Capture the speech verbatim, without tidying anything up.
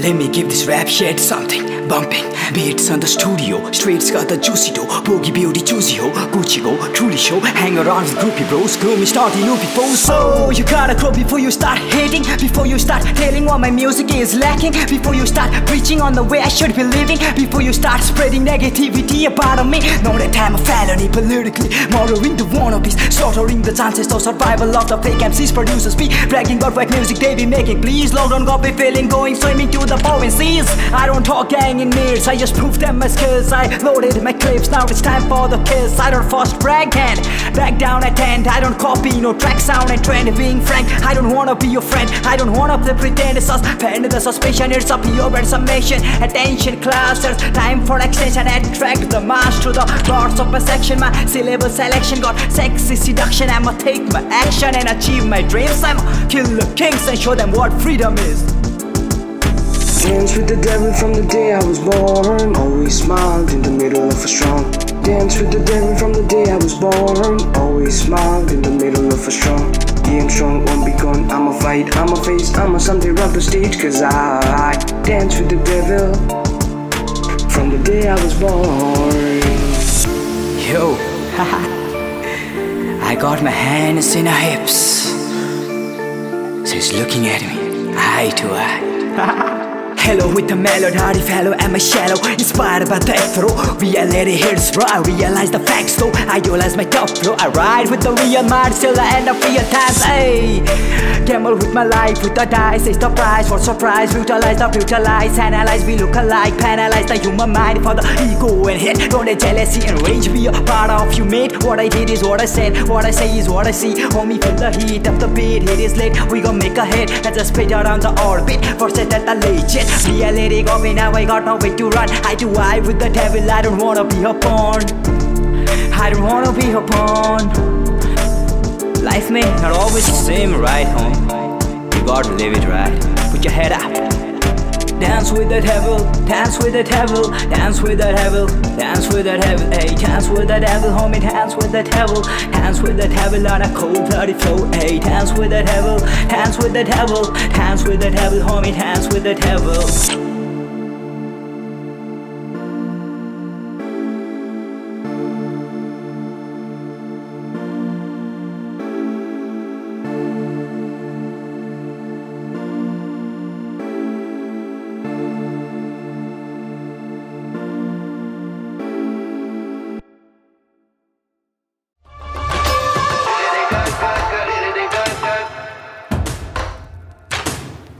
Let me give this rap shit something bumping. Beats on the studio, streets got the juicy dough. Boogie beauty choosy ho, Gucci go, truly show. Hang around with groupie bros, girl me starting new before. So you gotta grow before you start hating, before you start telling what my music is lacking, before you start preaching on the way I should be living, before you start spreading negativity about me. Know that I'm a felony politically, murdering the wannabes, slaughtering the chances of survival of the fake M Cs. Producers be bragging about what music they be making. Please lockdown got me feeling going swimming to the Bowen seas. I don't talk gang in mirrors, I just prove them my skills. I loaded my clips, now it's time for the kills. I don't first brag and back down at end. I don't copy no track sound and trend. Being frank, I don't wanna be your friend, I don't wanna play pretend. It's suspend the suspicion, it's up your and summation. Attention clusters, time for extension. Attract the mass to the parts of my section. My syllable selection got sexy seduction. I'ma take my action and achieve my dreams. I'ma kill the kings and show them what freedom is. Dance with the devil from the day I was born. Always smiled in the middle of a storm. Dance with the devil from the day I was born. Always smiled in the middle of a storm. Yeah, I'm strong, won't be gone. I'ma fight, I'ma face, I'ma someday rock the stage. Cause I dance with the devil from the day I was born. Yo, haha, I got my hands in her hips. She's looking at me, eye to eye. Hello with the melody fellow, am I shallow? Inspired by that throw, reality hits bro. I realize the facts though, I realize my top flow. I ride with the real mind till the end of real times. Ay, gamble with my life with the dice. It's the prize for surprise, brutalize the brutalize. Analyze, we look alike, penalize the human mind for the ego and hate. Don't let jealousy and rage be a part of you, mate. What I did is what I said, what I say is what I see. Homie, feel the heat of the beat, hit is late. We gon' make a hit and just spit around the orbit. First set at the legit. Reality got me now, I got no way to run. Eye to eye with the devil, I don't wanna be a pawn. I don't wanna be a pawn. Life may not always seem right, home. You gotta live it right, put your head up. Dance with the devil, dance with the devil, dance with the devil, dance with the devil, hey, dance with the devil, homie, dance with the devil, dance with the devil on a cold bloody flow, hey, dance with the devil, dance with the devil, dance with the devil, homie, dance with the devil.